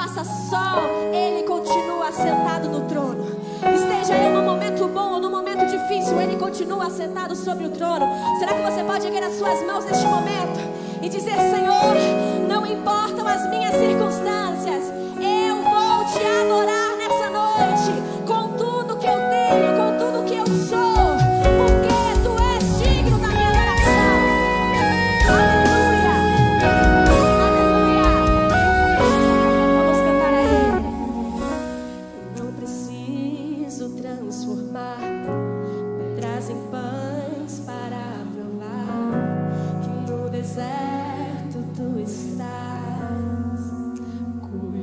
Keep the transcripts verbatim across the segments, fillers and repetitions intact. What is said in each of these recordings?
faça sol, Ele continua sentado no trono. Esteja eu no momento bom ou no momento difícil, Ele continua sentado sobre o trono. Será que você pode erguer as suas mãos neste momento e dizer: Senhor, não importam as minhas circunstâncias, eu vou te adorar nessa noite, com tudo que eu tenho, com tudo que eu sou, porque Tu és digno da minha adoração. Aleluia, aleluia. Vamos cantar a Ele. Não preciso transformar pedras em pães para provar que no deserto Tu estás.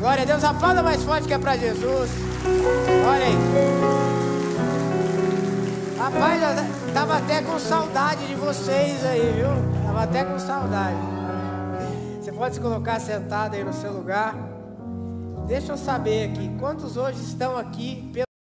Glória a Deus, aplauda mais forte que é para Jesus. Olha aí. Rapaz, eu tava até com saudade de vocês aí, viu? Tava até com saudade. Você pode se colocar sentado aí no seu lugar. Deixa eu saber aqui, quantos hoje estão aqui pelo